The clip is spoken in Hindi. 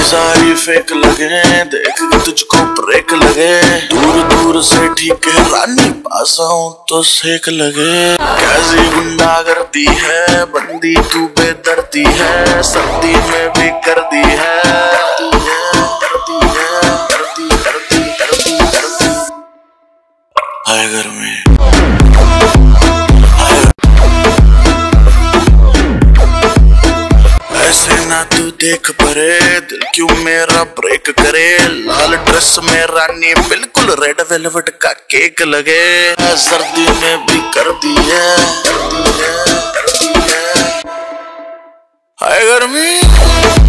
सारी फेक लगे, देख के तुझको ब्रेक लगे। दूर दूर से ठीक है रानी, पास आऊं तो सेक लगे। कैसी गुंडा करती है बंदी, तू बेदर्दी है, सर्दी में भी कर दी है। हाय गर्मी ना तू देख परे, दिल क्यों मेरा ब्रेक करे। लाल ड्रेस में रानी बिल्कुल रेड वेलवेट का केक लगे। सर्दी में भी कर दी है, हाय गर्मी।